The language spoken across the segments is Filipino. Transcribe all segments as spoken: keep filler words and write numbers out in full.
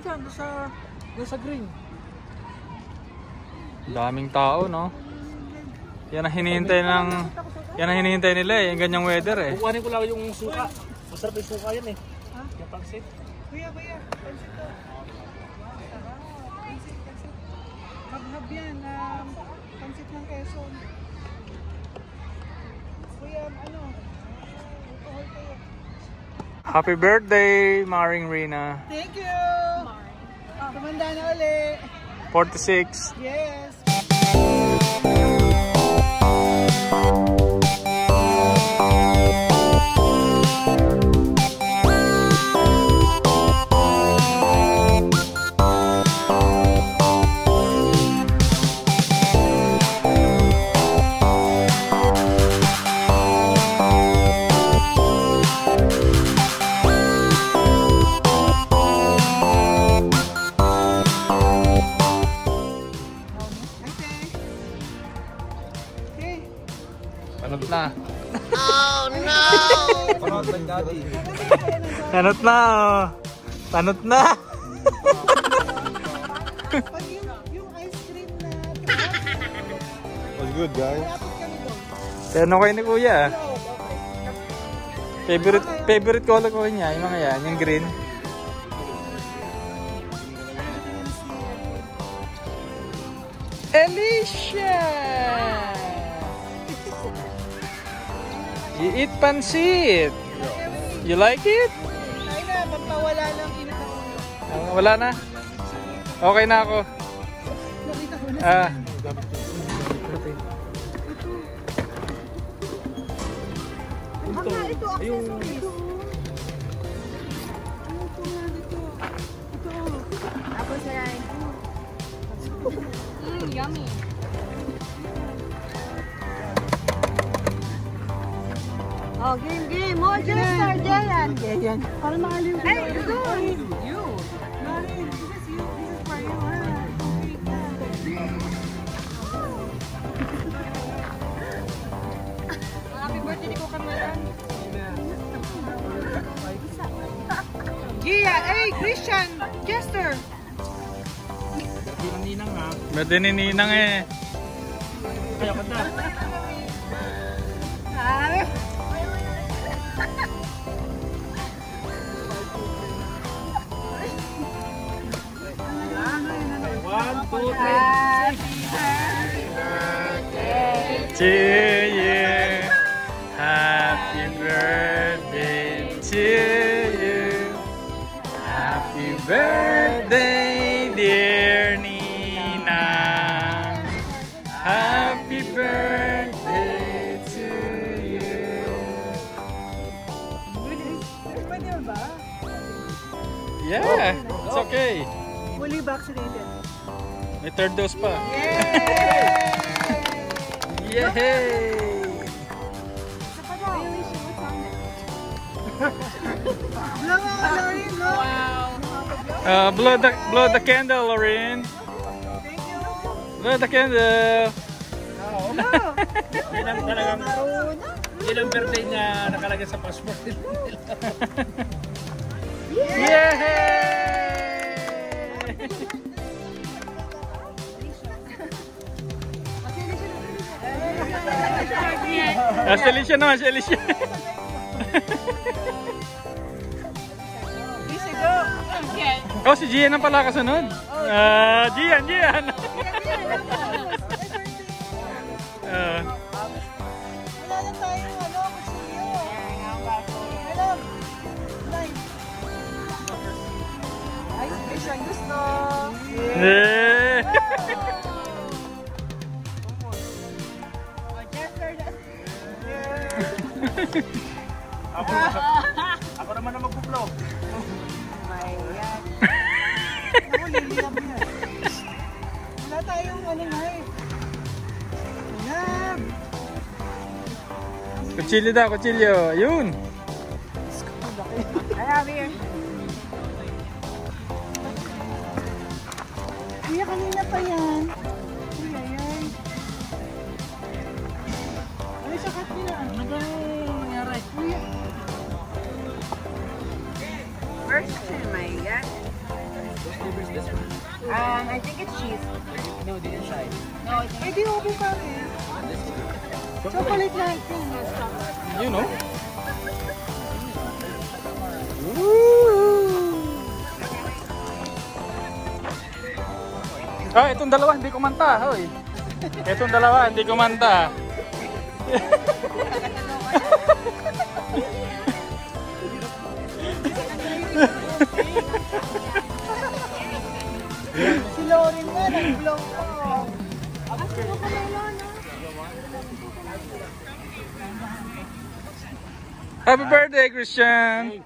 dyan, doon sa, doon sa green. Daming tao, no? Yan ang hinihintay ng... Yan ang hinihintay nila eh, yung ganyang weather eh. Kukuhanin ko lang yung suka. Masarap yung suka yan eh. Ha? Yung pansit. Kuya, kuya, pansit to. Pansit, pansit. Hab-hab yan, um, pansit ng Quezon. Kuya, ano? Alcohol kayo. Happy birthday, Maring Rina. Thank you! Tumanda na uli. forty-six. Yes! Tanot na. Oh no! Tanot na oh. Tanot na. Pag yung, yung ice cream na Was good, guys. Pero okay ni kuya. Favorite favorite color ko niya, yung mga yan, yung green. Alicia! You eat pansit. You like it? ay na, magpawala lang init ang ulo. Uh, wala na. Okay na ako. Nakita ko na. Ah. Ito, ito, accessories. Ito, ito nga dito. Ito. Tapos ay mm, yummy. Oh, game, game. More Jester, Jayan. Jayan. Para maaliw ko. Hey, ito. You. Marin, this is you. This is for you. Ha? Happy birthday ko kamaran. Gia, hey, Christian, Jester. Hindi ng ninang ha. Pwede ni Ninang eh. Kaya ka na. Ay. One, two, three. To you. Happy birthday to you. Happy birthday, dear Nina. Happy birthday to you. Pwede ba? Yeah, it's okay. Fully vaccinated. May third dose pa. Yay! Yay! Blow mo, Lauren, no? Uh, blow the blow the candle, Lauren. Thank you. Blow the candle. No. Yan ang talagang, yan ang birthday niya nakalagay sa passport nila. Yay! Ah, si Alicia naman, si Alicia. Easy go. Okay. Oh, si Gian ang pala kasunod. Ah, Gian, Gian. Ah, Wala lang tayong ano, kutsilyo. Hello. Live. Ay, may siyang gusto. eh. Oh, Jester, Ako, ako naman na mag-vlog. my God. Ako, lililap yan. Wala tayong ano nga eh. Lab. Kutsilyo daw, kutsilyo. Ayun. I have here. Kuya, kanina pa yan. Kuya, yan. Ano sa kat nila? Ano ba nangyari? Kuya. First, oh my God. Um, I think it's cheese. No, the inside. No, it's Pwede open pa rin. Chocolate lang. You know? Ah, itong dalawa hindi kumanta, hoy. Itong dalawa hindi kumanta. Si Lauren nga, nag-vlog ko. Happy birthday, Christian!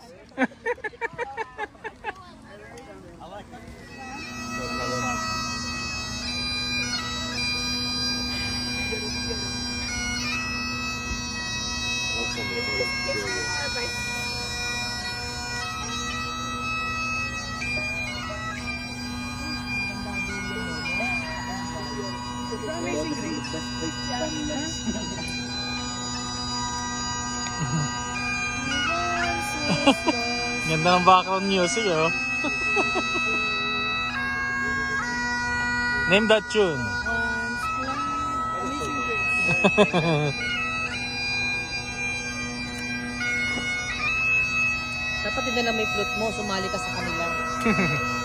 Ganda ng background music, oh. Name that tune. Dapat din na may flute mo, sumali ka sa kanila.